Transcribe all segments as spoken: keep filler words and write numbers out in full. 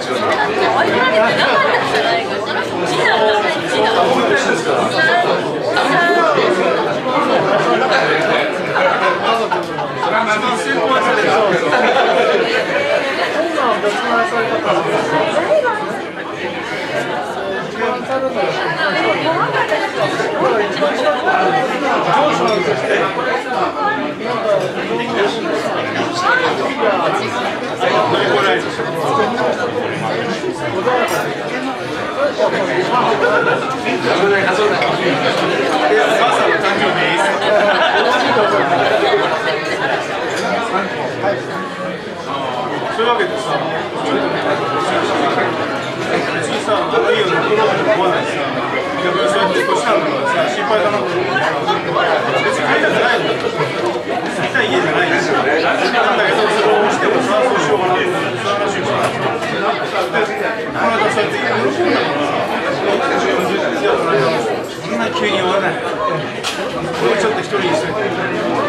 そういうわけでさ、別にさ、あの家を残ろうと思わないしさ、逆にそうやって引っ越したのがさ、心配だなと思って、別に買いたくないんだよ。住みたい家じゃないんですよ。なんだけど、それをしてもさ、そうしようかなって、そういう話をしたんですよ。この間そうやって喜んだから、いや、そんな急に言わない。これをちょっと一人にしといて。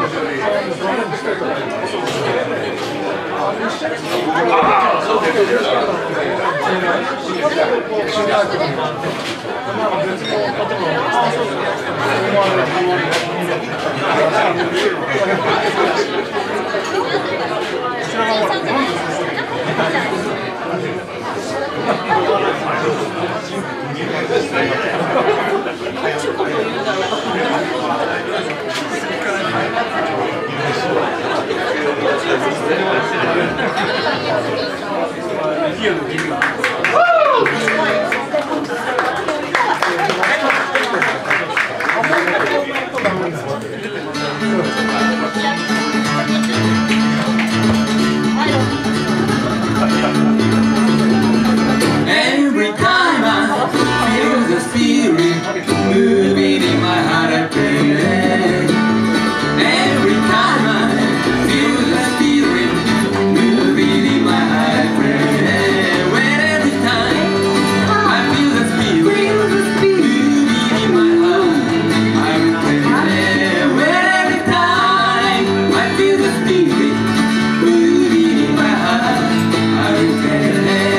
Every time I feel the spirit moving in my heart, I pray. Every time I feel the spirit moving in my heart, I pray. When every time I feel the spirit moving in my heart, I will pray. When every time I feel the spirit moving in my heart, I will pray.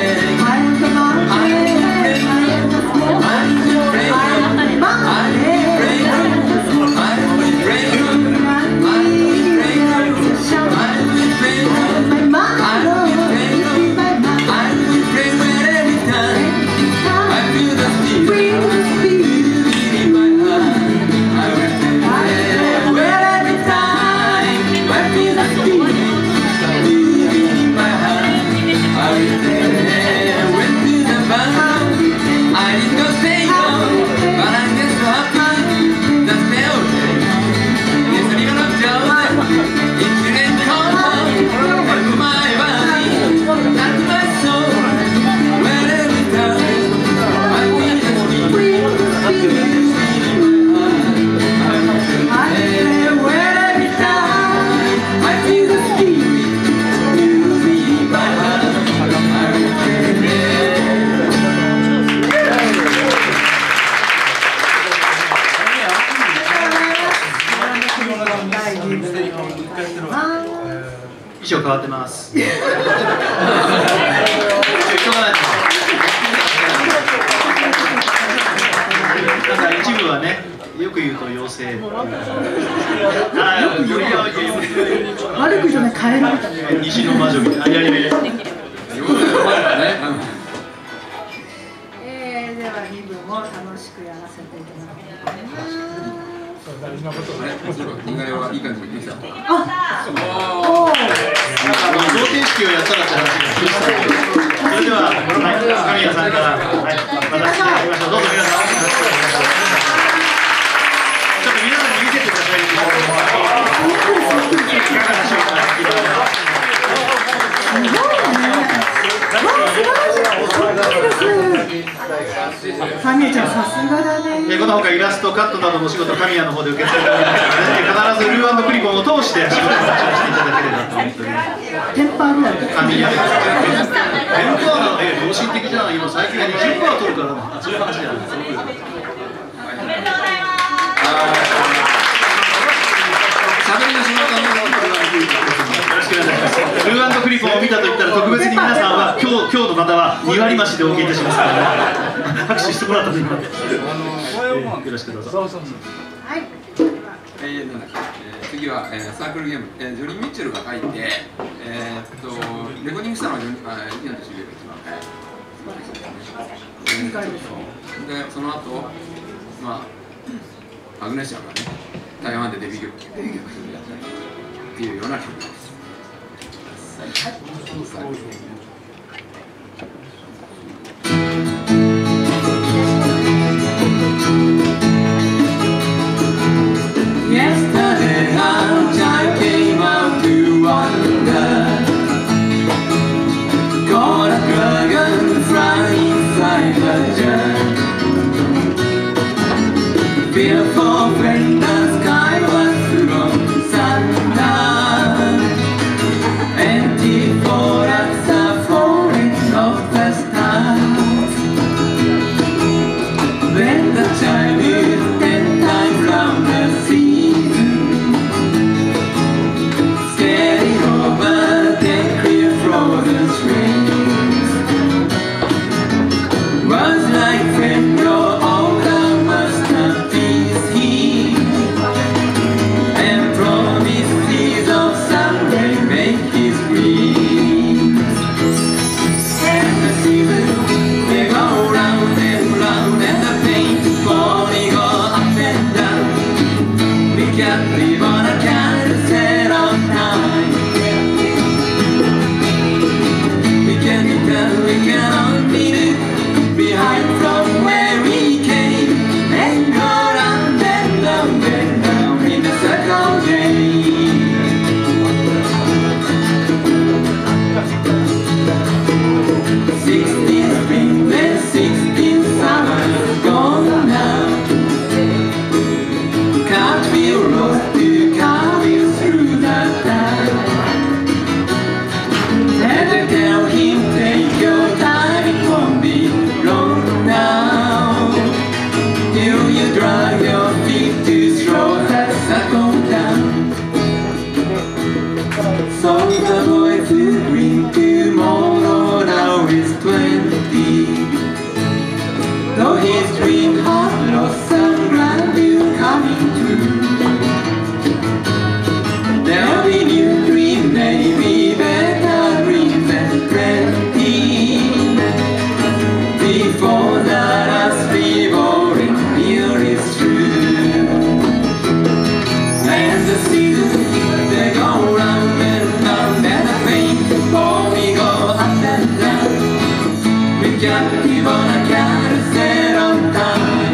衣装変わってます。しょうがないです。なんか一部はね、よく言うと妖精。 悪く言うとね、カエルみたいな。 西の魔女みたいな。やりめ。 えー、ではに部も楽しくやらせていただきます。 大事なことね。人間はいい感じにできた。 あ、 おお。なんかあの贈呈式をやったらって話がしましたけど。それでは、はい、神谷さんから、はい、渡していただきましょう。どうぞ皆さん。ちょっと皆さんに見せてください。いかがでしょうか。 すごいね。神谷ちゃん、さすがだね。 このほかイラスト、カットなどのお仕事、神谷の方で受け付けておりますので、必ずルー&クリボンを通して仕事をしていただければと思っております。 テンパーロール。 神谷です。テンパーなんて良心的じゃない。今最近はにじゅっパーセント取るから、そういう話じゃないですか。おめでとうございます。喋りの仕事はよろしくお願いします。ルー&クリボンを見たと言ったら特別に皆さんは今日今日の方はにに割増しでお受けいたしますからね。拍手してもらったの今。よろしくどうぞ。 はい。 えー、なんだっけ、えー、次は、えー、サークルゲーム、えー、ジョリー・ミッチェルが書いて、えー、っとレコーディングしたのはジョリー・あー、イアンとシビルが一番早い。えー、でその後、まあアグネシアがね、台湾でデビュー曲デビュー曲やったりっていうような曲です。 Yesterday I came out to wander. Caught a dragonfly inside the jar. Fearful when the sky was full of thunder. Empty forests are falling off the stars. Then the child is ten times round the season, skating over the clear frozen streams. Was like friend your older masterpiece here, and promises of someday make his dreams. And the seasons, they go round and round, and the paint body go up and down. We can't live on a carousel of time. We can tell, we cannot leave it behind from where we came, and go round and round and round in a circle game. Sixteen springs and sixteen summers gone now. Cartwheel rose to cartwheel through the time. And I tell him, take your time, it won't be long now, till you drag your feet to throw that circle down. So the boy who dreamed tomorrow now is twenty. Though his dream had lost some grandeur coming true, there'll be new dream, maybe better dreams and plenty. Before that us reborn here is true. And the seasons, they go round and round, and the paint body go up and down. We can't live on a carousel of time.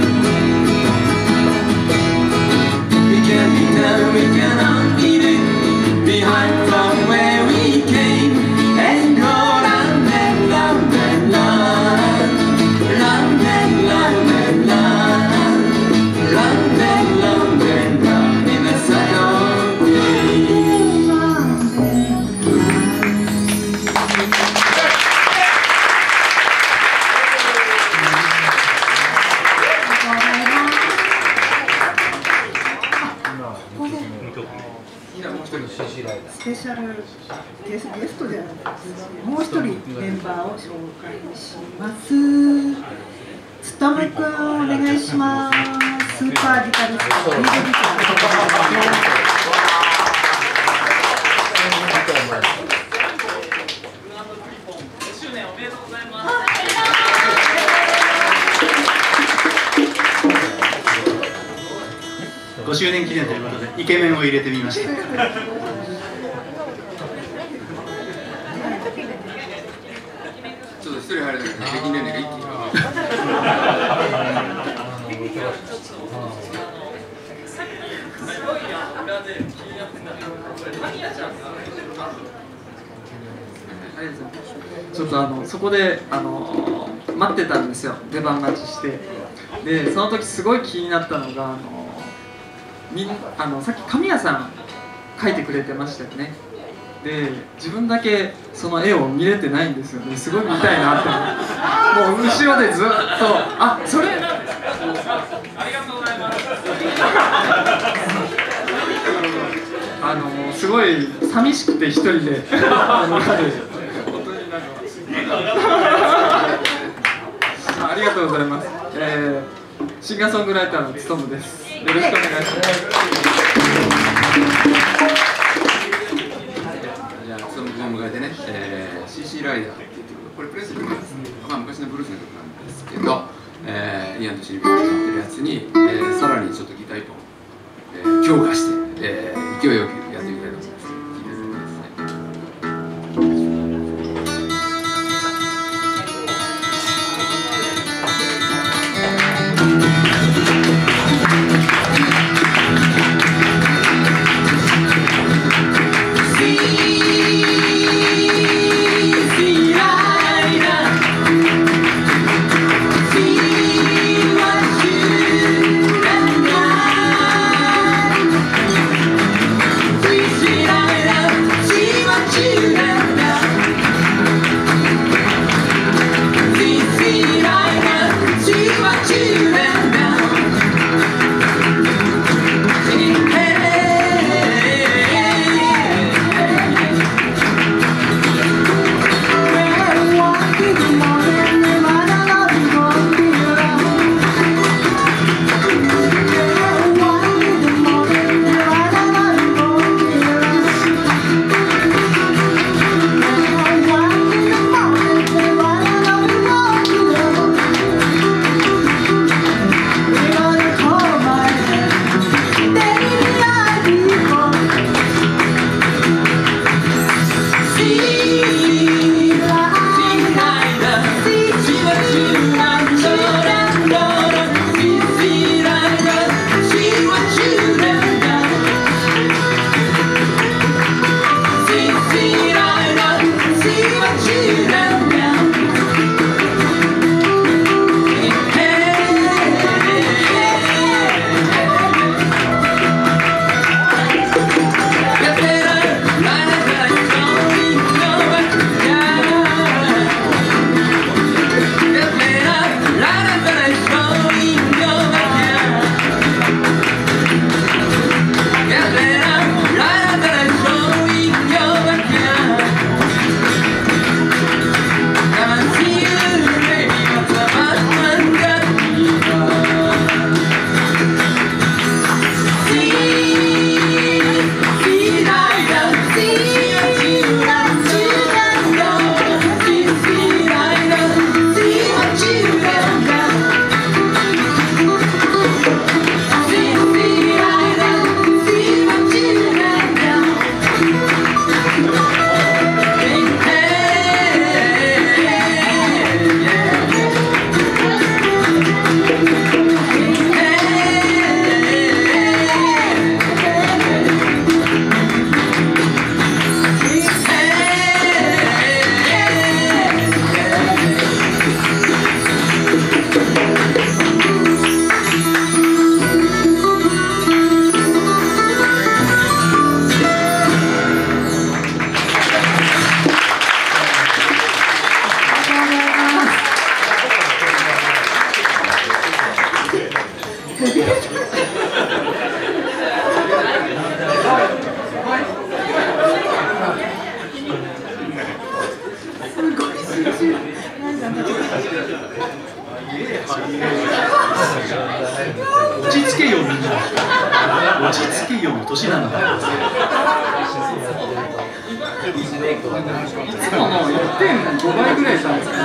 We can't be done, we cannot leave it behind from where we came, and go round and round and round, round and round and round, round and round and round in a circle game. スペシャルゲスゲストではなくて、もう一人メンバーを紹介します。つとむくんお願いします。スーパーギタリスト、リードギター。 ごしゅうねん記念ということでイケメンを入れてみました。 ちょっと一人入るだけで平均年齢が一気にちょっとあのそこであの待ってたんですよ、出番待ちして。でその時すごい気になったのが、あのみんあのさっき神谷さん描いてくれてましたよね。で自分だけその絵を見れてないんですよね。すごい見たいなってもう後ろでずっとあそれありがとうございますあのすごい寂しくて一人で本当になんかがとうございます。えー、シンガーソングライターのつとむです。よろしくお願いします。 じゃあ、つとむ君を迎えてね、えー、シーシー ライダーっていう曲、これプレスリーです。まあ昔のブルースの曲なんですけど、えー、イアンとシルビアが歌ってるやつに、えー、さらにちょっとギター一本、えー、強化して、えー、勢いよくやってみたいと思います。 落ち着けよみんな、落ち着けよの年なんだよ。 いつもの いってんご 倍ぐらいじゃないですか。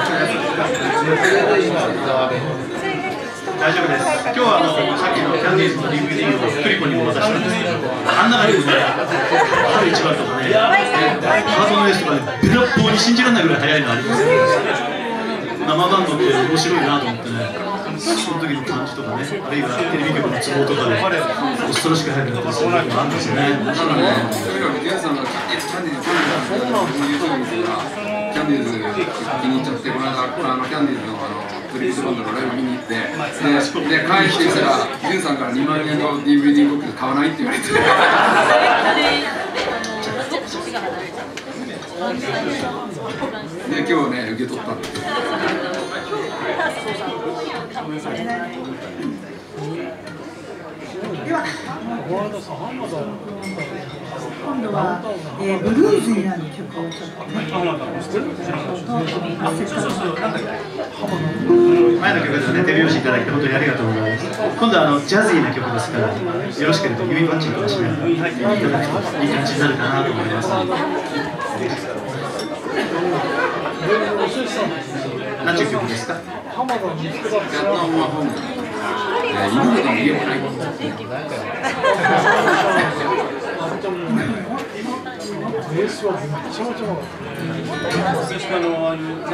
大丈夫です。今日はあのさっきのキャンディーズの ディーブイディー をクリコにも渡したんですけど、あん中にですね、春一番とかね、ハートのレースとかね、べらっぽうに信じられないぐらい速いのありますね。生バンドって面白いなと思ってね、その時の感じとかね、あるいはテレビ局の都合とかで恐ろしく速くなったりするのがあるんですよね。 だからね、とにかくゲンさんがキャンディーズ、キャンディーズ、キャンディーズ気に入っちゃって、この間、あのキャンディーズのあのトリビュートバンドのライブ見に行って、で、で帰ってきたら、ゲンさんからにまんえんの ディーブイディー ボックス買わないって言われて。で、今日ね、受け取ったんですよ。 では、 今度は、えー、ブルーズになる曲をちょっとね、 浜田せっか前の曲でね、手拍子いただいて本当にありがとうございます。今度はあのジャズィーな曲ですから、よろしければ指パッチンとかしながらいただくといい感じになるかなと思います。何ていう曲ですか？ 浜田の息子だったら今までの家もない。ベースはめっちゃめちゃうまかった。 ベースあのあの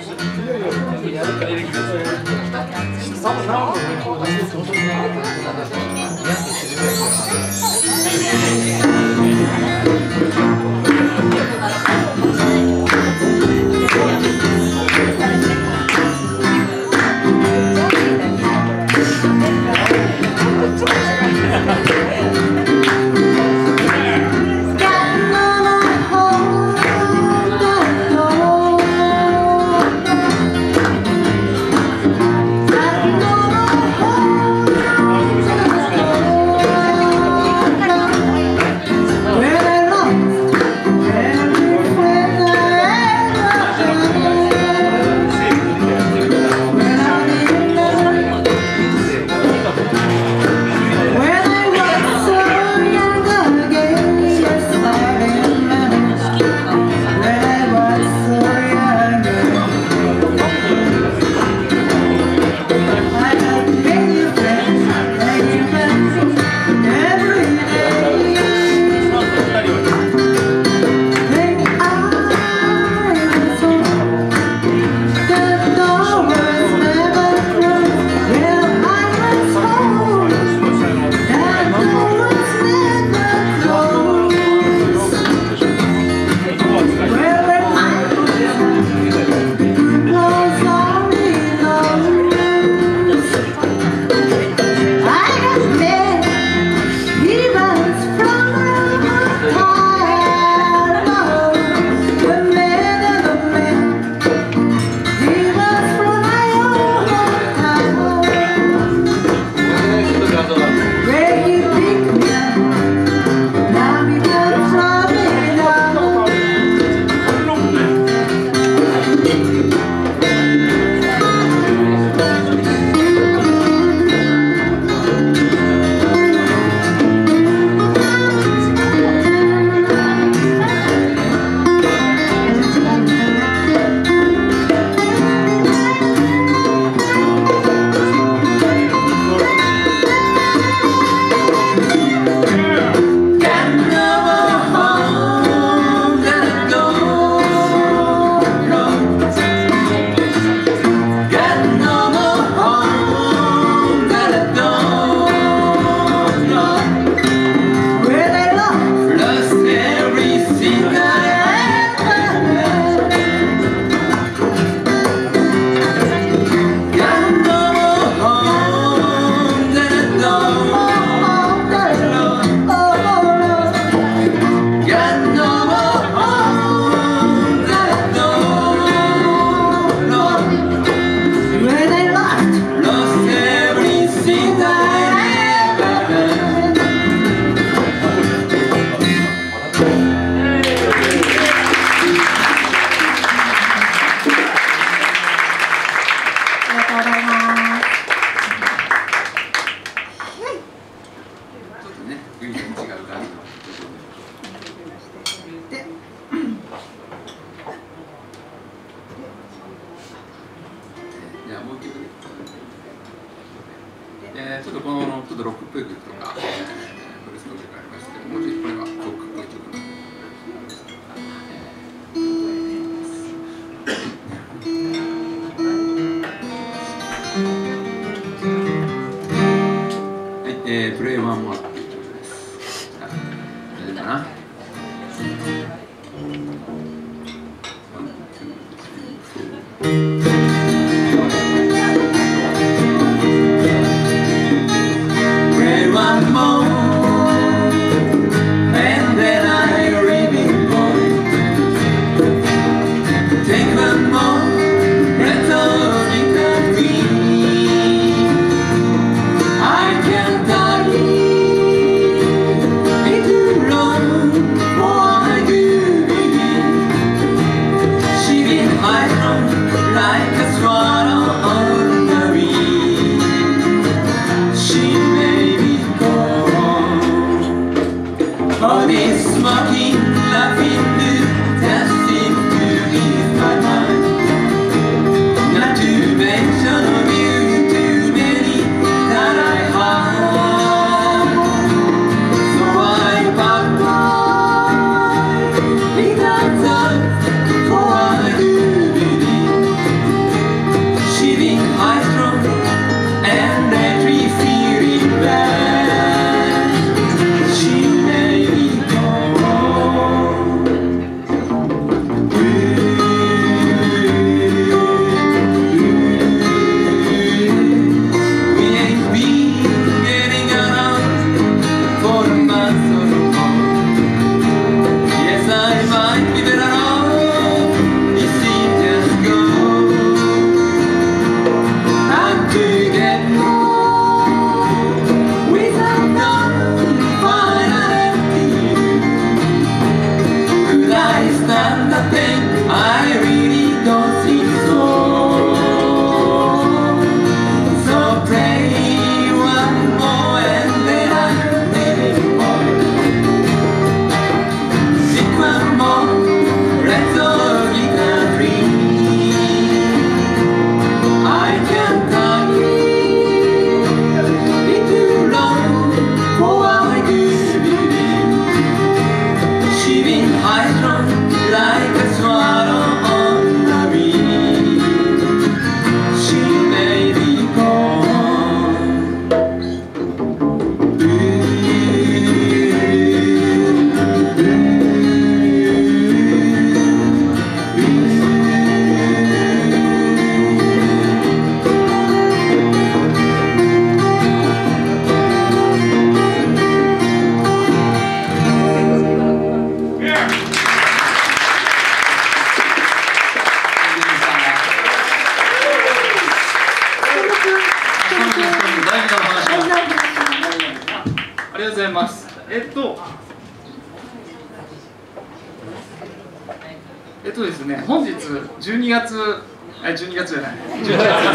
えー、ちょっとこのちょっとロックっぽい曲とか、えー、ブルースの曲がありますけど、もうちょっとこれはロックっぽい曲なんで。はい、えー、プレイワンモアっていう曲です。大丈夫かな？One more is smoking, laughing, that seems to ease my mind. Not to mention of you, too many that I have. So I pack without thought for what I do believe. Shiving high strong and every feeling bad. She made me go. We ain't been getting around for a month or more. Yes, I might be better off if we just go. And together without non-final empty. Could I stand the pain? I really don't think so. So pray one more and then I'm leaving more. Sing one more, let's all get a dream. I can't die, it's too long for what I do believe. Shiving high strong like a swallow on the wind. She made me go. ありがとうございます。えっと、えっとですね、本日じゅうにがつ、え、じゅうにがつじゃない、じゅうにが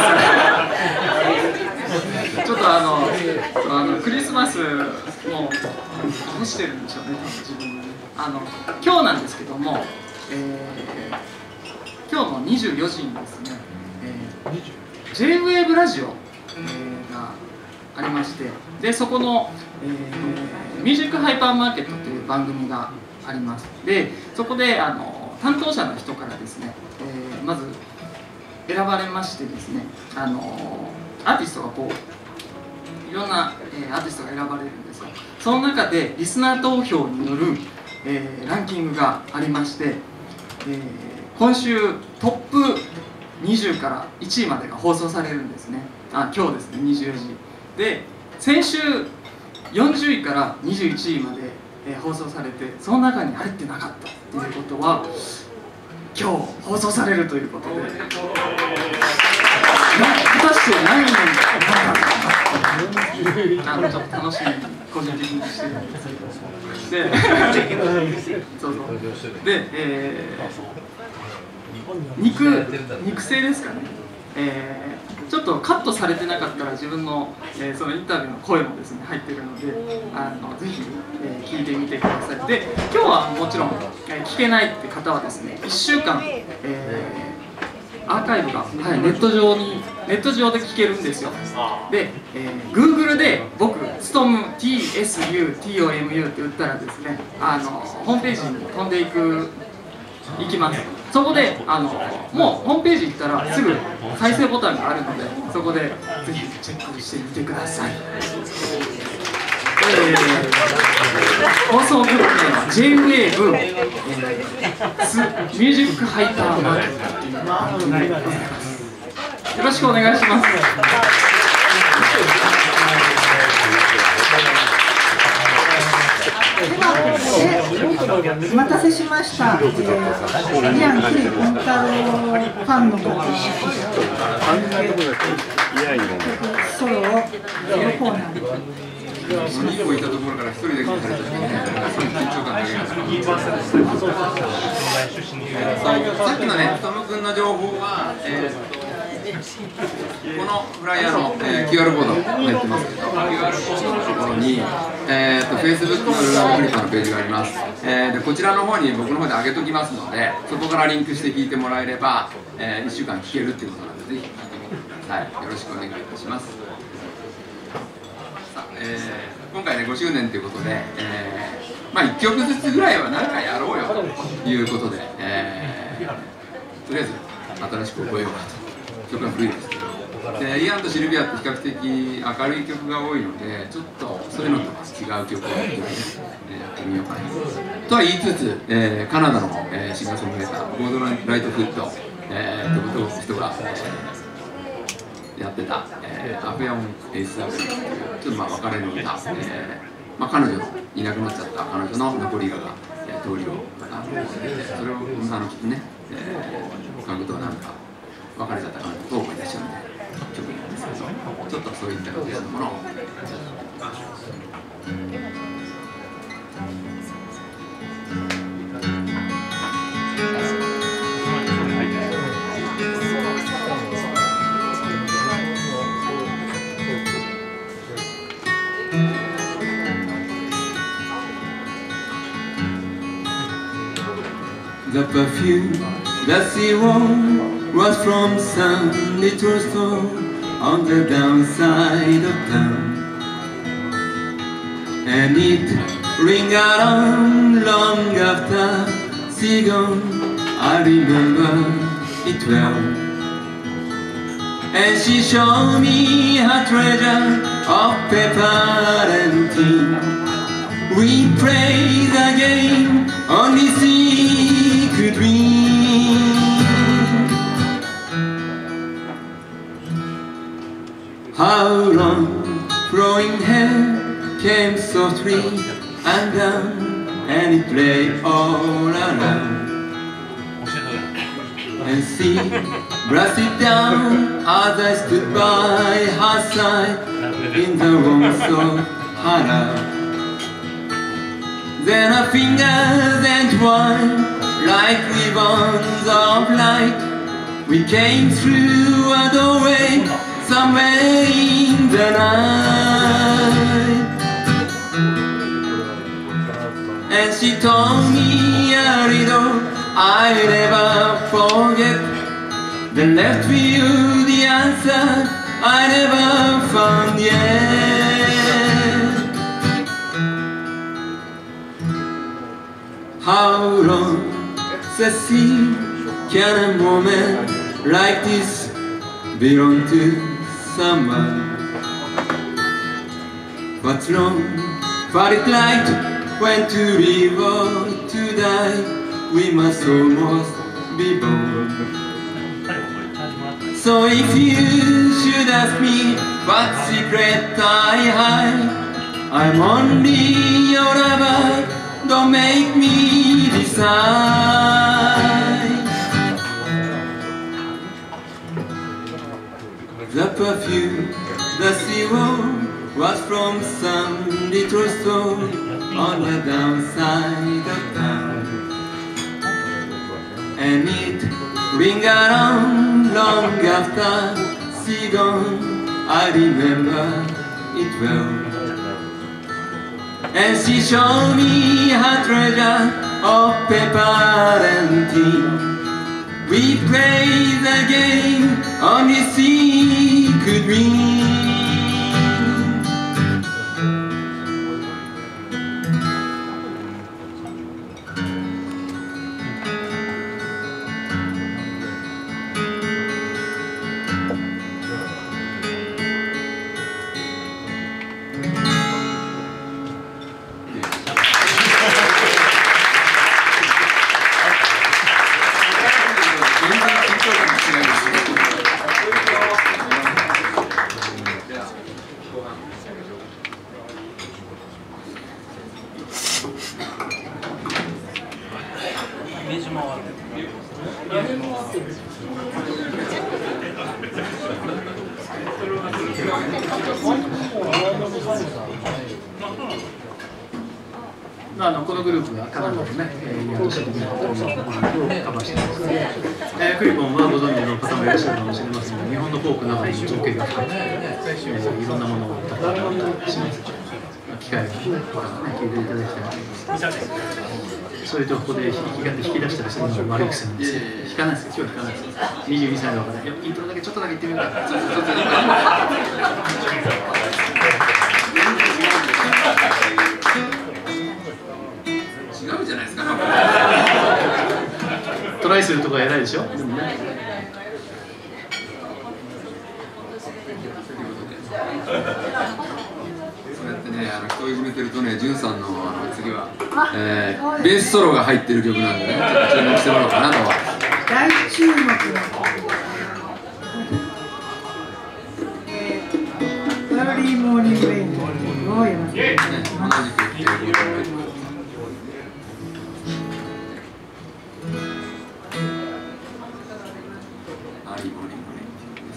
つです。ちょっとあの、あのクリスマスも干してるんでしょうね、自分でね。あの今日なんですけども、えー、今日のにじゅうよじにですね、えー、ジェイウェーブ ラジオ、えー、がありまして、でそこの、えー、ミュージックハイパーマーケットという番組があります。でそこであの担当者の人からですね、えー、まず選ばれましてですね、あのアーティストがこういろんな、えー、アーティストが選ばれるんですよ。その中でリスナー投票による、えー、ランキングがありまして、えー、今週トップにじゅうからいちいまでが放送されるんですね。あ、今日ですね、にじゅうよじで、先週よんじゅういからにじゅういちいまで、えー、放送されて、その中に入ってなかったっていうことは今日放送されるということで、果たして何人なのかあのちょっと楽しみに個人的にしてるんですけど、でそうそうで、えー、肉肉声ですかね、えー、ちょっとカットされてなかったら自分の、えー、そのインタビューの声もですね入ってるので、あのぜひ、えー、聞いてみてください。で今日はもちろん、えー、聞けないって方はですねいっしゅうかん、えーアーカイブが、はい、ネット上にネット上で聞けるんですよ。で、えー、Google で僕ストム ティーエスユーティーオーエムユー って打ったらですね、あのホームページに飛んでいく行きます。そこであのもうホームページ行ったらすぐ再生ボタンがあるので、そこでぜひチェックしてみてください。えー、放送局名は ジェイウェーブ、えー、スミュージックハイパーマーケットという番組でございます。よろしくお願いします。 ではここでお待たせしました、えー、イアン・クリ・コンタローファンの方にソロをやるコーナーににこいたところから一人で聞かれた時にね、そういう緊張感だけがさっきのね、トム君の情報は、えーこのフライヤーの、えー、キューアール コード入ってますけど、キューアール コードのところに、えー、と Facebook のルームクリッパーのページがあります。えー、でこちらの方に僕の方で上げときますので、そこからリンクして聞いてもらえれば、えー、いっしゅうかん聞けるっていうことなので、ぜひ聞いてみてください。よろしくお願いいたします。さあ、えー、今回ねごしゅうねんということで、えー、まあいっきょくずつぐらいは何かやろうよということで、えー、とりあえず新しく覚えようかと。曲が古いですけど、でイアンとシルビアって比較的明るい曲が多いので、ちょっとそういうのとは違う曲をやってみようかなとは言いつつ、えー、カナダの、えー、シンガーソングライターゴードン・ライトフット、えー、という人が、えー、やってた、えー、アフェオン・エイス・アブリーというちょっとまあ別れの歌、えーまあ、彼女のいなくなっちゃった彼女の残りが、えー、通りをあのそれをあのね、えー、書くとなんか別れちゃったかなと思い出しちゃうみたいな曲なんですけど、ちょっとそういった感じのものを The perfume that she wore was from some little store on the downside of town, and it lingered on long after she gone. I remember it well, and she showed me her treasure of paper and tin. We played the game only she could win. How long flowing hair came softly undone, and it lay all around, and she brushed it down as I stood by her side in the warmth of her love. Then her fingers entwined like ribbons of light. We came through a doorway somewhere in the night, and she told me a riddle I never forget, then left with you the answer I never found yet. How long, Cecile, can a moment like this belong to someone? What's wrong? But it like when to live or to die, we must almost be born. So if you should ask me what secret I hide, I'm only your lover, don't make me decide. The perfume that she wore was from some little store on the downside of town, and it lingered on long after she gone. I remember it well, and she showed me her treasure of paper and tin. We played the game only she could win. まあ、あのこのグループはカナダのね、イアンドシルビアという音楽をカバーしています。えー、クリボンはご存知の方もいらっしゃるかもしれませんが、日本のフォークなどの情景が深くて、えー、いろんなものを歌ったりします。機会があったらね、聞いていただきたいと思います。それとここで弾き語り引き出したりするのも悪い癖なんですけど、弾かないですけど、今日は弾かないです。にじゅうにさいの方で、イントロだけちょっとだけ言ってみるか。 違うじゃないですか。 トライするとこは偉いでしょ。でもね。 そうやってね、あの人をいじめてるとね、ジュンさんのあの次は、えー、ベースソロが入ってる曲なんでね、ちょっと注目してもらおうかなと。 大注目の、えー、アーリーモーニングレインという曲をやらせていただきます。 同じく、えー、アーリーモーニングレインっていう曲です。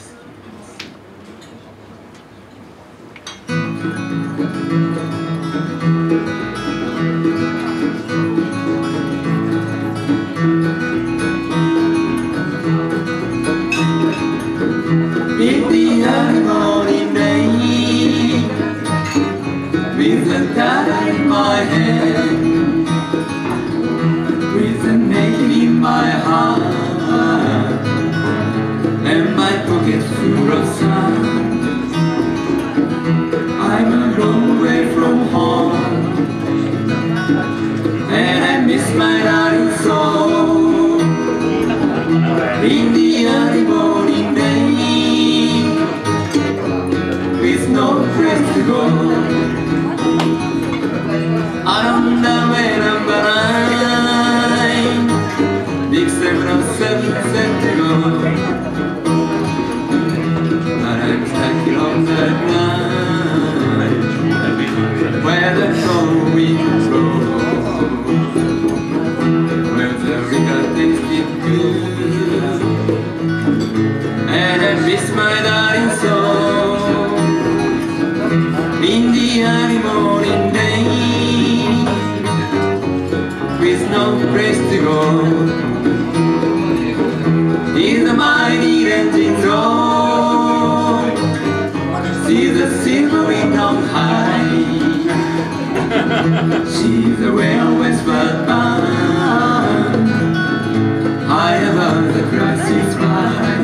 In the early morning rain, with a dagger in my hand, with a nail in my heart, and my pocket full of sand. I'm a long way from home, and I miss my darling soul. In the early morning rain, with no place to go, around the way number nine, big seven oh seven set to go. But I'm stuck here on the line, where the cold winds blow, where the river tasted good, and I miss my darling soul. In the early morning rain, with no place to go, in the mighty engine roar, see the silver wind on high, see the whale westward bound, high above the grassy sky,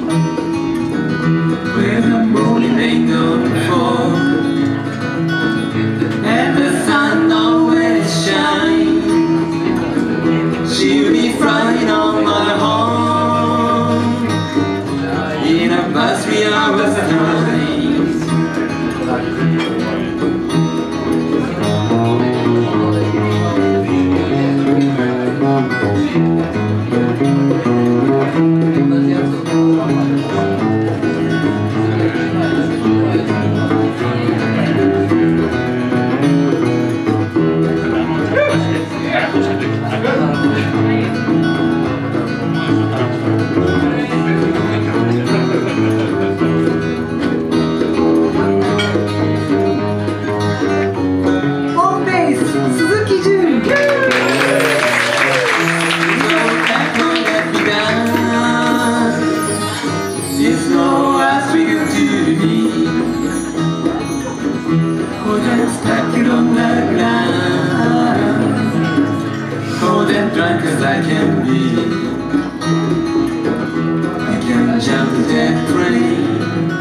where the morning rain don't fall, and the sun always shines. She'll be flying on my home in about three hours time. Drunk as I can be, you can jump that train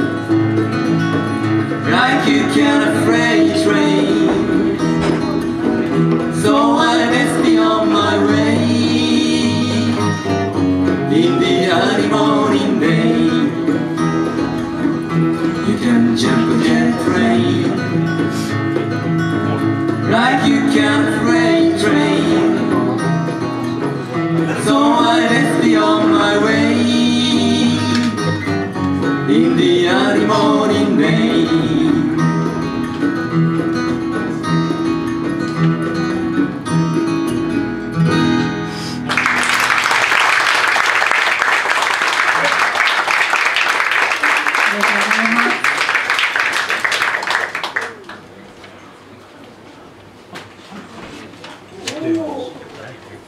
like you can a freight train. So I must be on my way in the early morning rain. You can jump that train like you can a freight train. So I must be on my way in the early morning rain.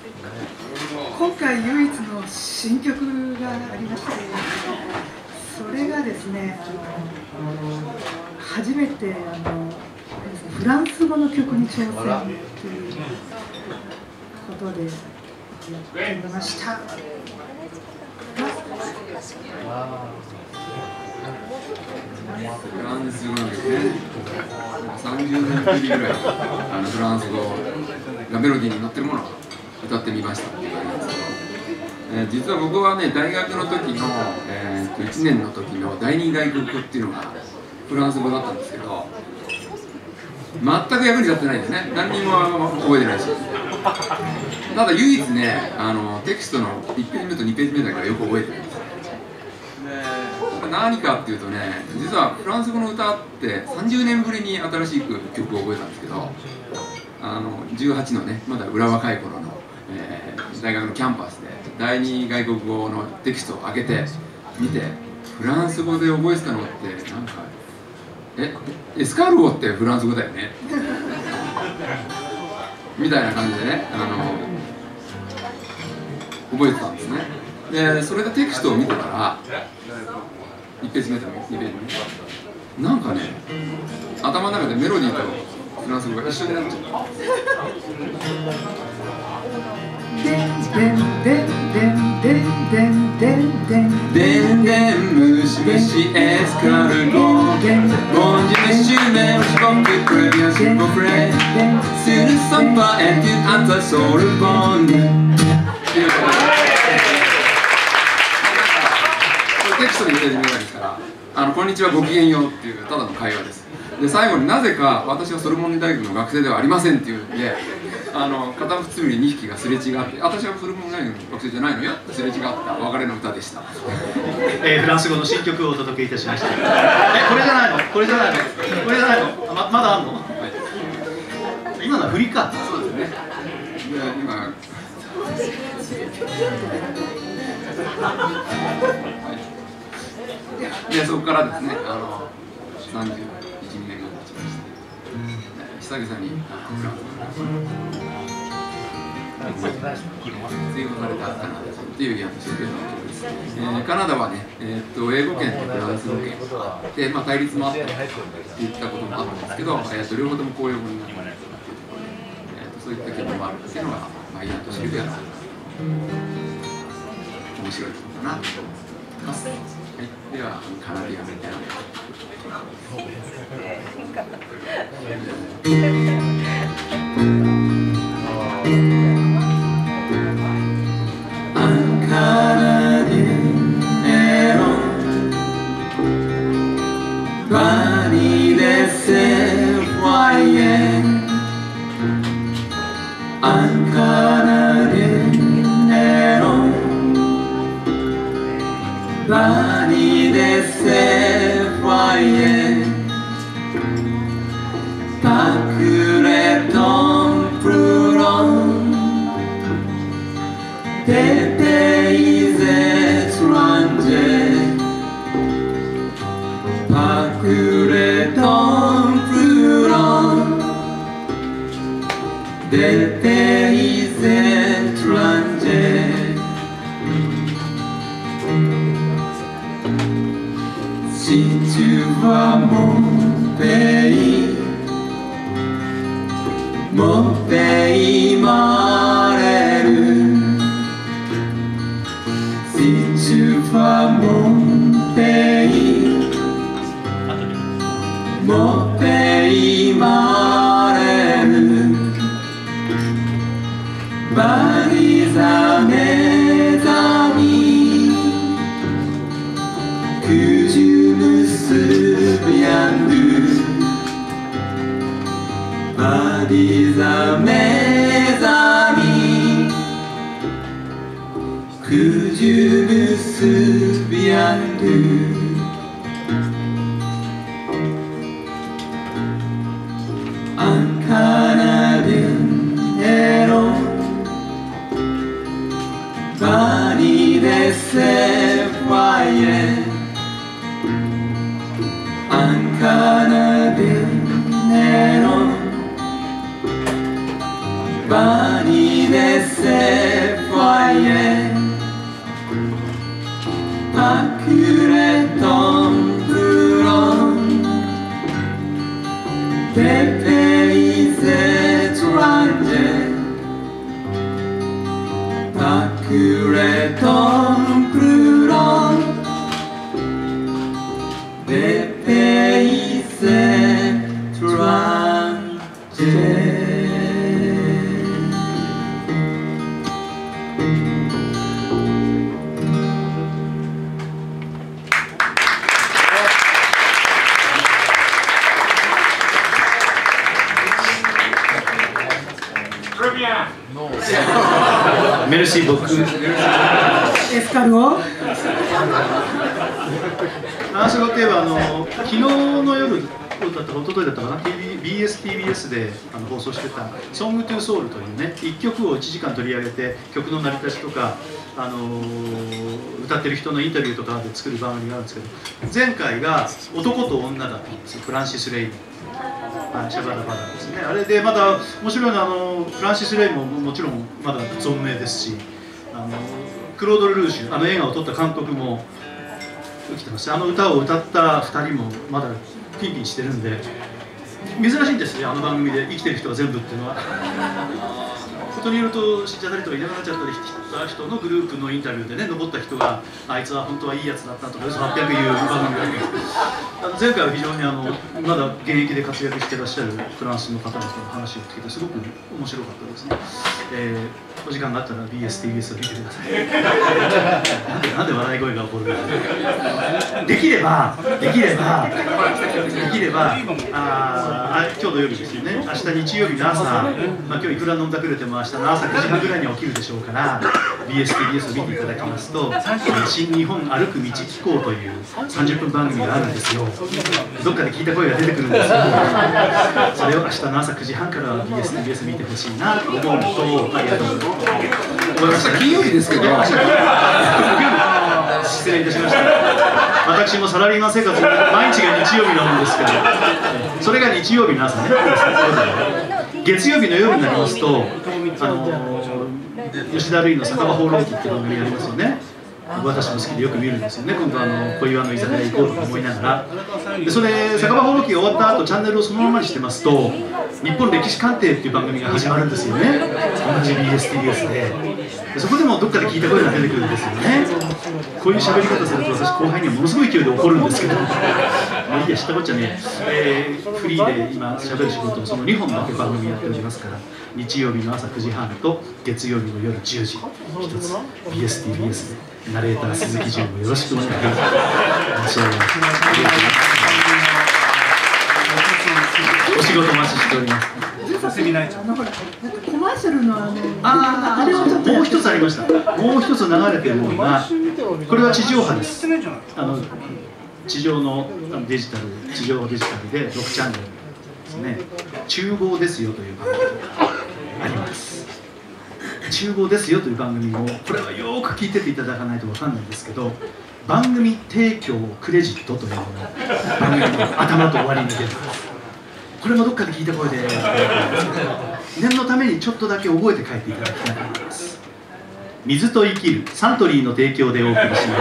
今回唯一の新曲がありまして、それがですね、あの初めてあのフランス語の曲に挑戦ということでやってみました。 フランス語なんですね。さんじゅうねんぶりぐらいあのフランス語がメロディーに乗ってるものを歌ってみましたっていう感じなんですけど、えー、実は僕はね大学の時の、えー、といちねんの時の第二外国語っていうのがフランス語だったんですけど、全く役に立ってないんですね。何にも覚えてないし、ただ唯一ねあのテキストのいちページ目とにページ目だからよく覚えてるんですよ。何かっていうとね、実はフランス語の歌ってさんじゅうねんぶりに新しい曲を覚えたんですけど、あのじゅうはちのねまだ裏若い頃の、えー、大学のキャンパスで第二外国語のテキストを上げて見て、フランス語で覚えてたのってなんかえエスカルゴってフランス語だよねみたいな感じでねあの覚えてたんですね。でそれでテキストを見てたらいちページ目とにページ目なんかね頭の中でメロディーとフランス語が一緒になっちゃった。でんでんむしむしエスカルゴボンジュメシュメシボンクプレビアシボフレスルソンパエティアンタソルボンテキストに入れてみたいですからあのこんにちはごきげんようっていうただの会話です。で最後になぜか私はソルボン大学の学生ではありませんっていうんであの片つむりにひきがすれ違って私はソルボン大学の学生じゃないのよってすれ違った別れの歌でした。 えー、フランス語の新曲をお届けいたしました。えこれじゃないのこれじゃないのこれじゃないの ま, まだあんの、はい、今のは振りか。 そうですね。で今はいでそこからですね、あのさんじゅういち、にねんが経ちまして、久々にフランスの追放されたカナダっていうやつですけど、えー、カナダはね、えー、っと英語圏とフランス語圏で、まあ、対立もあったと言ったこともあったんですけど、えー、っと両方とも公用語になっているというところで、えー、っとそういった件もあるっていうのが、まあ、イランとシルビアの面白いところかなと思います。はい、ではカナディアンみたいな。 I'm Canadian Aeron Bani de C Y N I'm Canadian Aeron Bani de C Y N Pacure ton pruron Des pays étrangers Pacure ton pruron Des pays étrangers Si tu vois mon pays, mon pays m'arrête. Si tu vois mon pays, mon pays m'arrête. Balise à mes amis que je me souviens d'eux. Balise à mes amis que je me souviens d'eux. Un Canadien héros Bani de C Y N Un Canadien héros Compagnie de ces foyers, parcourir ton brouillon des pays étrangers, parcourir ton brouillon des pays étrangers. Merci beaucoup. エスカルゴ。 アースロといえばあの昨日の夜だったか一昨日だったかな ビーエスティービーエス であの放送してた「Song to Soul」というねいっきょくをいちじかん取り上げて曲の成り立ちとか、あのー、歌ってる人のインタビューとかで作る番組があるんですけど、前回が「男と女」だったんですよ。フランシス・レイのシャバダバダですね。あれでまだ面白いのはあのフランシス・レイももちろんまだ存命ですし、あのクロード・ルーシュあの映画を撮った監督も生きてます。あの歌を歌ったふたりもまだピンピンしてるんで珍しいんですね、あの番組で生きてる人が全部っていうのは。ことによると死んじゃったりとかいなくなっちゃったりした人のグループのインタビューでね、残った人があいつは本当はいいやつだったとかはっぴゃく言う番組があるんです。あの前回は非常にあのまだ現役で活躍してらっしゃるフランスの方々の話を聞いてすごく面白かったですね。えー、お時間があったら ビーエスティービーエス を見てください。なんでなんで笑い声が起こるのか。できればできればできればあ今日の夜ですよね。明日日曜日の朝、まあ、今日いくら飲んだくれても明日の朝くじはんぐらいに起きるでしょうから ビーエスティービーエス を見ていただきますと「新日本歩く道機構」というさんじゅっぷん番組があるんですよ。どっかで聞いた声が出てくるんですよ。それを明日の朝くじはんから ビーエスティービーエス 見てほしいなと思うのと、ありがとうございました。 金曜日ですけど失礼いたしました。私もサラリーマン生活毎日が日曜日なもんですけど、それが日曜日の朝ね。月曜日の夜になりますと、あの吉田類の酒場放浪記っていう番組やりますよね。私も好きでよく見るんですよね。今度あの小岩の居酒屋行こうと思いながら、でそれ酒場放浪記が終わった後チャンネルをそのままにしてますと「日本歴史鑑定」っていう番組が始まるんですよね。同じ ビーエスティービーエス で。でそこでもどっかで聞いた声が出てくるんですよね。こういう喋り方すると私後輩にはものすごい勢いで怒るんですけど、もういいや知ったこっちゃね、えー、フリーで今喋る仕事をそのにほんだけ番組やっておりますから、日曜日の朝くじはんと月曜日の夜じゅうじひとつ ビーエスティービーエス でナレーター鈴木純もよろしくお願いします。お仕事お待ちしております。 あのほらなんかコマーシャルのあのああれをちょっともう一つありました。もう一つ流れてるのがこれは地上波です。あの地上のデジタル地上デジタルでろくチャンネルですね。厨房ですよという番組があります。厨房ですよという番組をこれはよく聞いてていただかないと分かんないんですけど、番組提供クレジットというのが番組の頭と終わりに出てます。これもどっかで聞いた声で念のためにちょっとだけ覚えて帰っていただきたいと思います。水と生きるサントリーの提供でお送りします。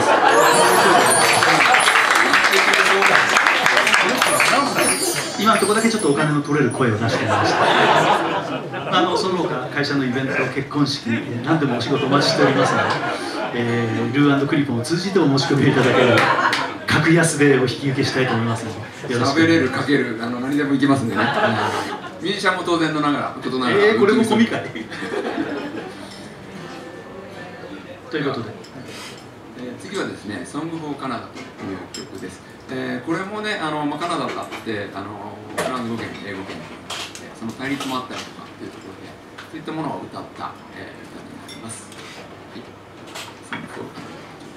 今のところだけちょっとお金の取れる声を出してみました。あのその他会社のイベント結婚式何でもお仕事お待ちしておりますので、えー、ルー&クリポンを通じてお申し込みいただければ格安でお引き受けしたいと思いますので、よろしく。 喋れるかけるあの何でもいけますんでね。ミュージシャンも当然のながらことながら。 えー、これも込みかいということで、 えー、次はですね「Song for Canada」という曲です。えー、これもねあの、まあ、カナダだってあのフランス語圏英語圏その対立もあったりとかっていうところでそういったものを歌った、えー、歌になります。はい、Song for Canada。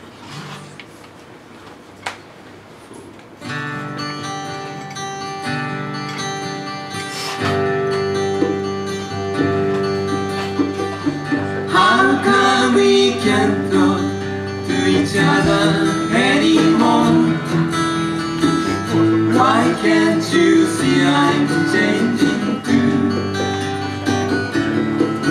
How come we can't talk to each other anymore? Why can't you see I'm changing too?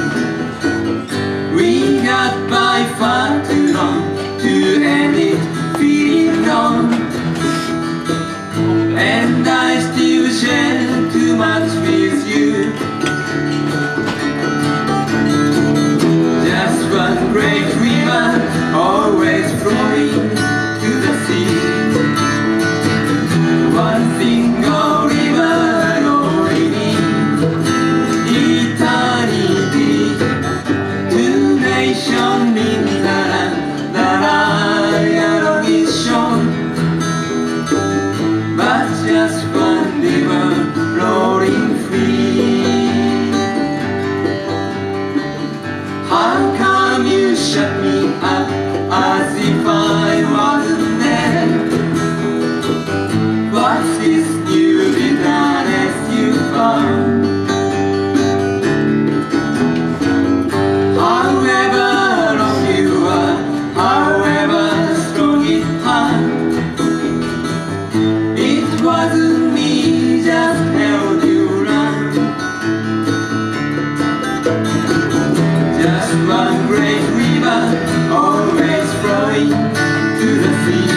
How come you shut me up as if I wasn't there? What's this new bitterness you found? However long you are, however strong it hung, it wasn't me just held you round. Just one great river, always flowing to the sea.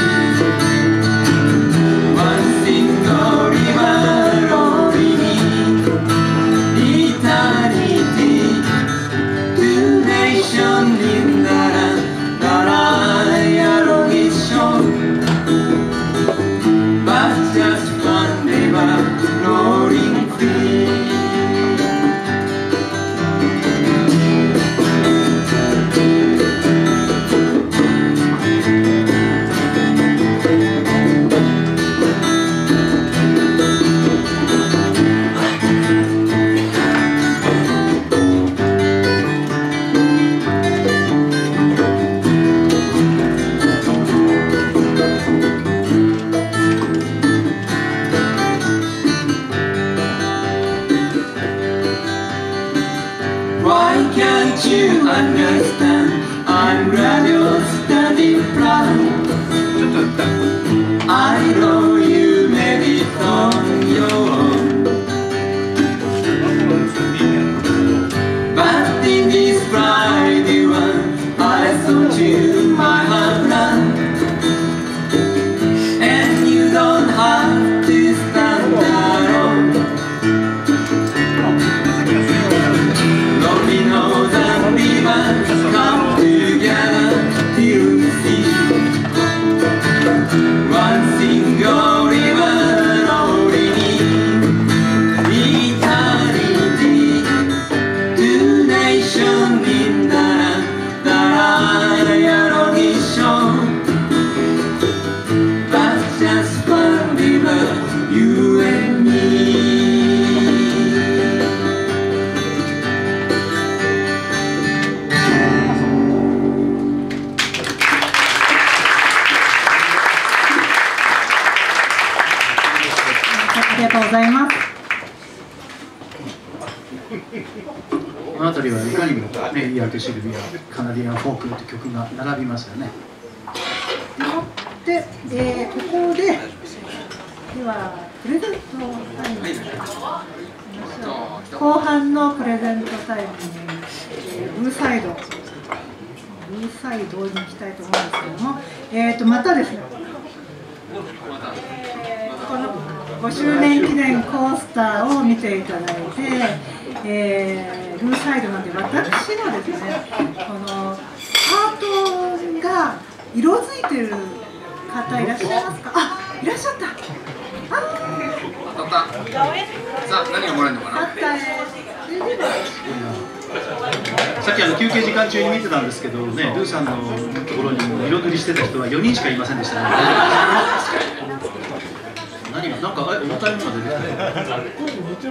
One single river rolling in eternity. Two nations in the land that I alone is shown, but just one river rolling free. Why can't you understand? I'm glad you're standing proud. I know you made it on your own, but in this Friday one, I thought you might have run. And you don't have to stand alone. Lonely nose and rivers come together till the sea. One single river rolling in eternity. Two nations in the land that I alone is shown, but just one river, you and me. ありがとうございます。 この辺りはいかにもね、イアートシルビア、カナディアンフォークという曲が並びますよね。 で、えー、ここで、ではプレゼントタイム、後半のプレゼントタイムに、えー、ブーサイド、ブーサイドに行きたいと思うんですけども、えーとまたですね、えー、このごしゅうねん記念コースターを見ていただいて、えー、ルーサイドなんで私のですね、このハートが色づいてる方いらっしゃいますか？あ、いらっしゃった。あ当たった。さあ、何がもらえるのかな。 あった。 さっきあの休憩時間中に見てたんですけどね、ルーさんのところに色塗りしてた人はよにんしかいませんでしたね。何がなんか重たいものが出てきた。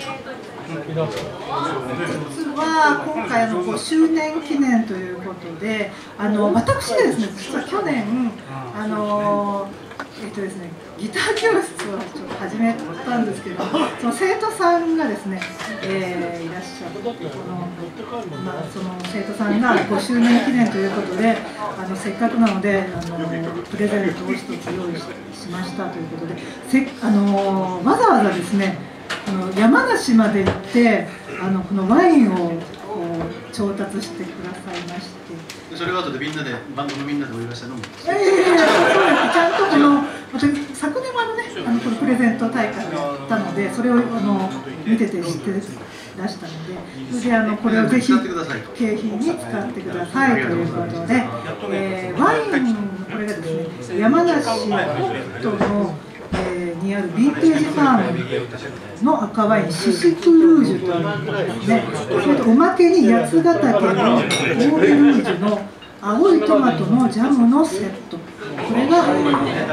実は今回あのごしゅうねん記念ということで、あの私がですね、実は去年あのえっとですね、ギター教室をちょっと始めたんですけど、その生徒さんがですね、えー、いらっしゃって、この、まあ、その生徒さんがごしゅうねん記念ということで、あのせっかくなのであのプレゼントを一つ用意しましたということで、せあのわざわざですね、あの山梨まで行ってあのこのワインをこう調達してくださいまして。 それは後でみんなでバンドのみんなでお祝いして飲むんですか？ いやいやいや、そうです。ちゃんとこの昨年もあのね、あのこのプレゼント大会をやったので、それをあの見てて知って出したので、それであのこれをぜひ景品に使ってくださいということで、えー、ワインこれがですね、山梨北杜の、えー、にあるヴィンテージファームの赤ワインシシクルージュということですね。それとおまけに八ヶ岳のオーベルージュの青いトマトのジャムのセット、これが、えー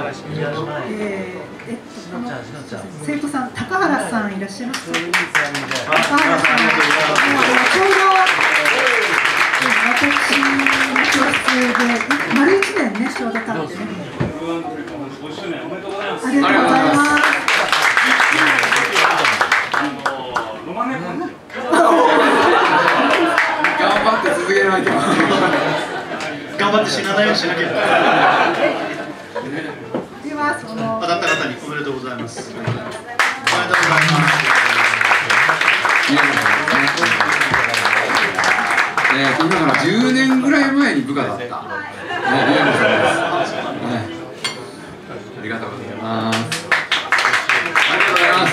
えっと、この生徒さん、高原さんいらっしゃいますか？高原さん、ちょうど頑張って死なないようにしなきゃ。 ではその当たった方におめでとうございます。おめでとうございます。 えー、今からじゅうねんぐらい前に部下だった、ね、宮野さんです、ね、ありがとうございます。ありがとうございます。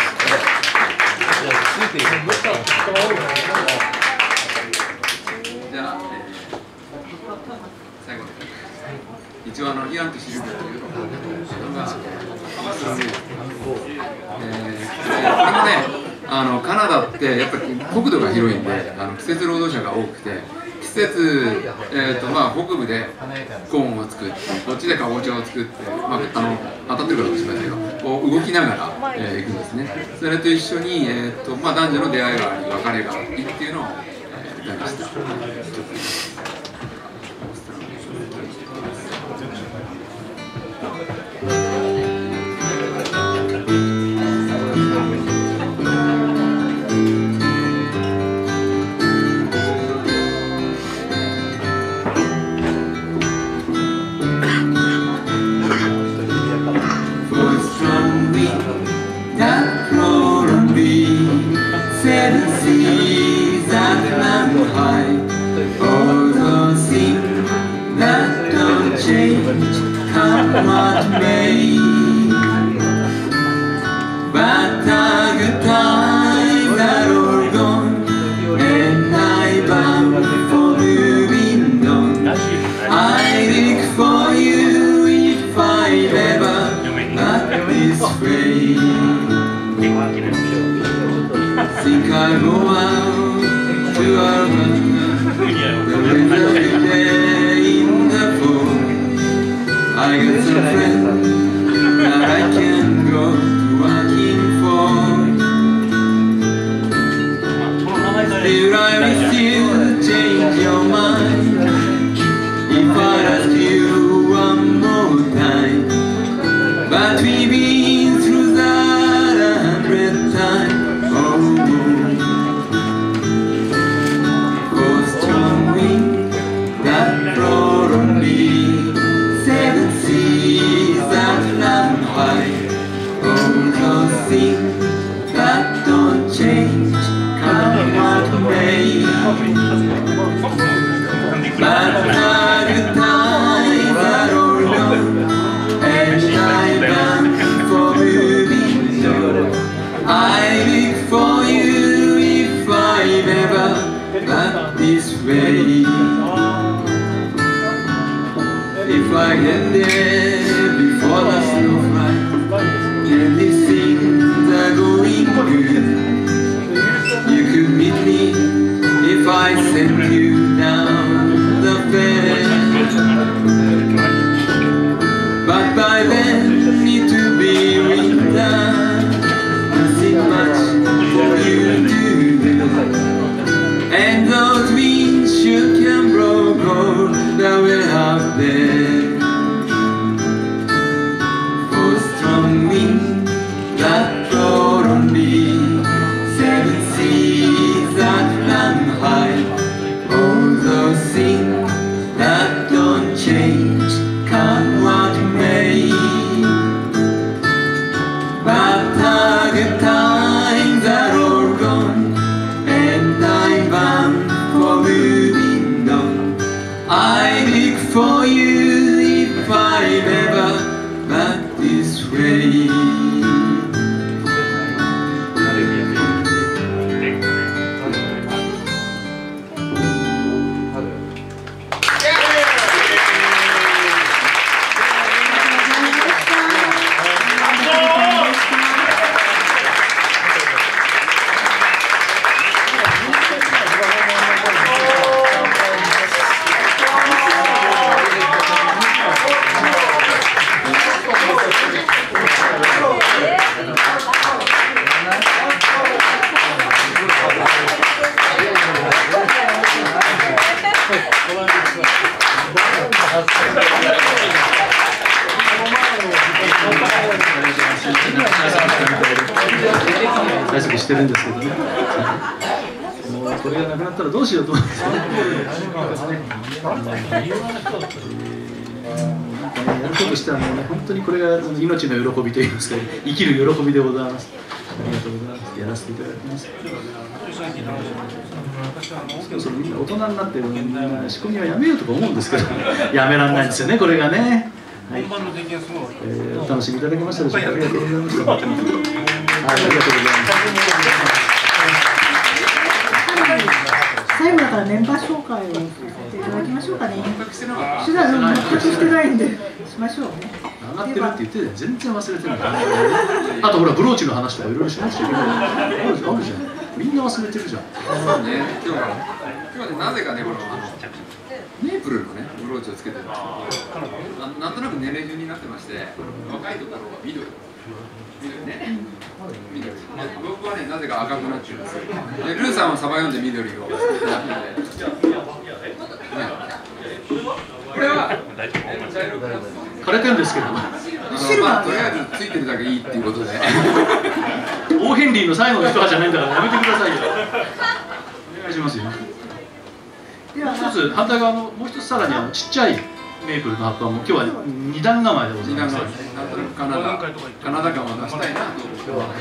じゃあ、えー、最後に一応あのイアンとシルビアというのが、えー、これもね、あのカナダってやっぱり国土が広いんで、あの季節労働者が多くて、季節、えーとまあ、北部でコーンを作って、こっちでかぼちゃを作って、まあ、あの当たってるかどうかしませんけど、こう動きながら、えー、行くんですね。それと一緒に、えーとまあ、男女の出会いがあり、別れがありっていうのを、えー、歌いました。 対策してるんですけどね。もうとりあがなくなったらどうしようと思うんですけど、ね、やることしてはもうね、本当にこれが命の喜びといいますか、生きる喜びでございます。ありがとうございます。やらせていただきます。そろそろみんな大人になってみんな仕込みはやめようとか思うんですけど、やめられないんですよね、これがね。はい、えー、お楽しみいただけましたでしょうか。ありがとうございました。はい、ありがとうございます。 最後だからメンバー紹介をさせていただきましょうかね。手段を全くしてないんでしましょうね。 上がってるって言ってたよ、全然忘れてる。あとほらブローチの話とかいろいろしましたけど、あるじゃん、みんな忘れてるじゃん。 そうね、今日は今日はね、なぜかね、このあのメープルのねブローチをつけてるんですけど、なんとなく年齢順になってまして、若いところは緑。緑ね、緑。僕はね、なぜか赤くなってるんですよ。で、ルーさんはサバ読んで緑を。これは枯れてるんですけど、まあ、とりあえずついてるだけいいっていうことで。 オーヘンリーの最後の一葉じゃないんだからやめてくださいよ。お願いしますよ。では一つ反対側のもう一つさらにあのちっちゃいメープルの葉っぱも今日は二段構えでございます。 なんとなくカナダカナダ感を出したいなと。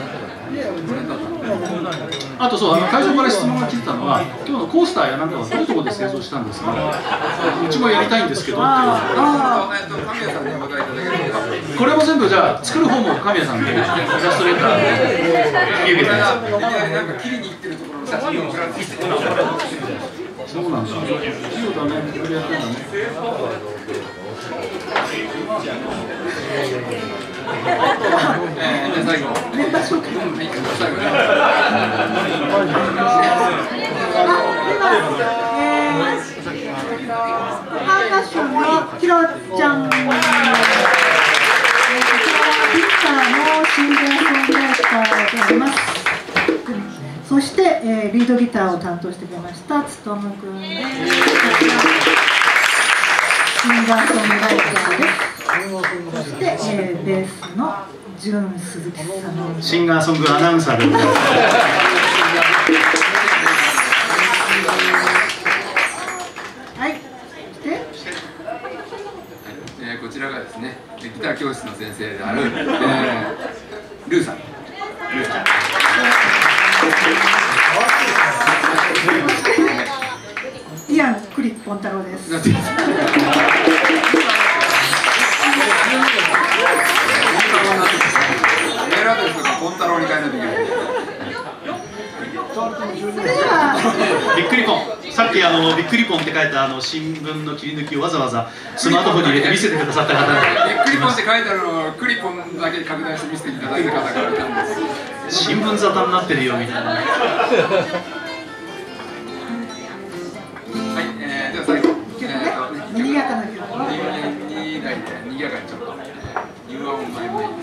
あとそうあの会場から質問が来てたのは今日のコースターやなんかはどういうところで製造したんですか。うちもやりたいんですけどっていう。これも全部じゃあ作る方も神谷さんでイラストレーターで引き受けてます。 なんか切りに行ってるところの写真を送られてきて。 そうなんだ。いいよだね。いろいろやってんだね。 えー、で最後。 メンバー紹介。 はい、最後ね。 ハンガションのひろちゃん。ピッターのシンガーソングライターであります。そして、えー、リードギターを担当してくれましたつとむくんです。シンガーソングライターです。そして、えー、ベースのジュン鈴木さん。 シンガーソングアナウンサーでございます。 はい。そして、 えー、こちらがですね、ギター教室の先生である、えー、ルーさん。ルーさん。 イアン・クリポン太郎です。 メールアドレスとかポン太郎に変えないといけない。 びっくりポン。さっきあのびっくりポンって書いたあの新聞の切り抜きをわざわざスマートフォンに入れて見せてくださった方がびっくりポンって書いてあるのをクリポンだけ拡大して見せていただいた方がいたんです。 新聞沙汰になってるよみたいな。はい、 えー、では最後。 にぎやかな曲は。 にだいでにぎやかにちょっと。You are on my mind。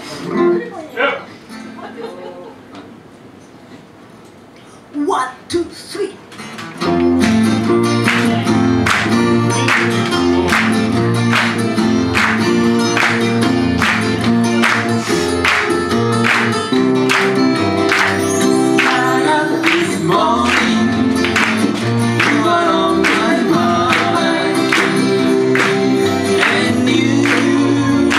One, two, three. You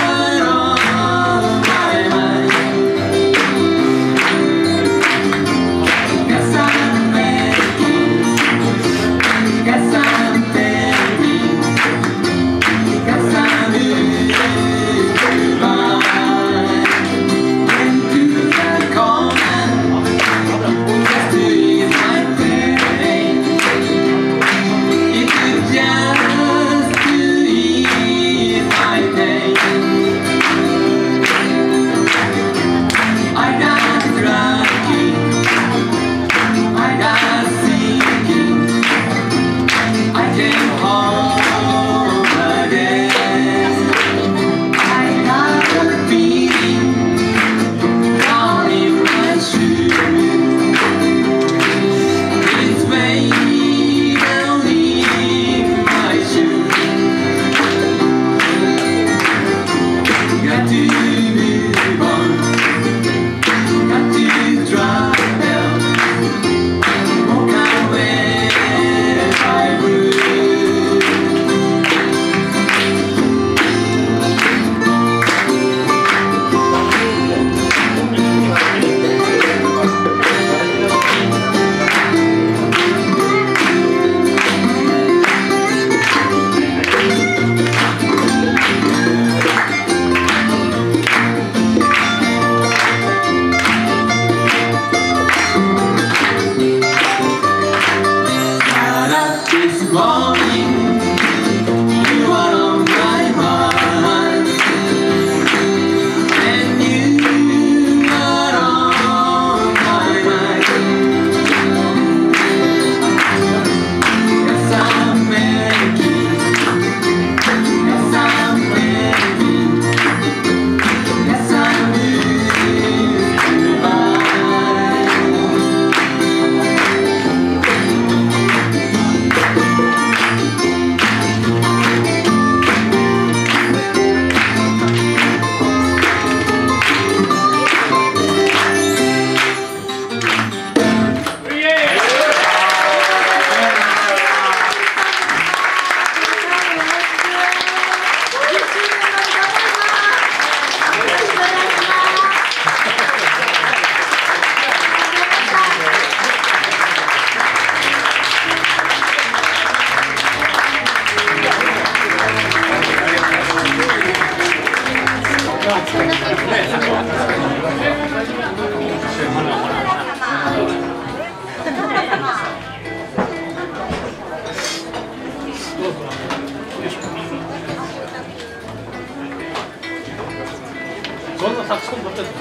そんなサクソン取ってる。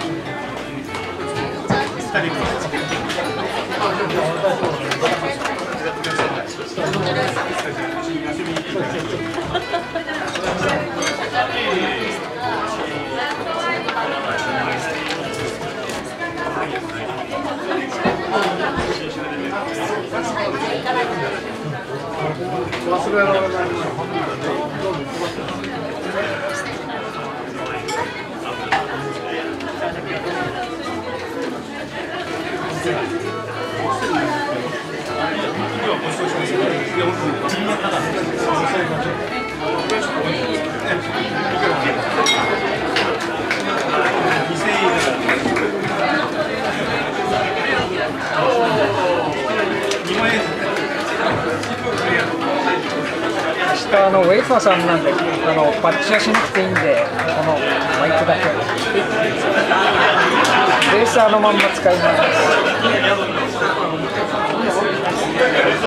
二人忘れられない。 下あのウェイファーさんなんであのパッチはしなくていいんでこのマイクだけベースあのまんま使います。